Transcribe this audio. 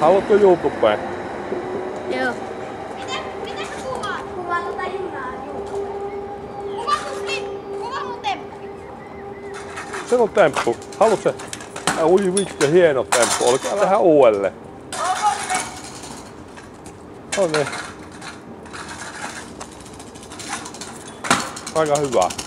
Haluatko YouTubeen? Joo. Mitä sä kuvaat? Kuvaa tota junaa YouTubeen. Kuvaa mun temppu. Se on temppu. Haluatko se? Ui vittu, hieno temppu. Oliko vähän uudelleen? No niin. Aika hyvä.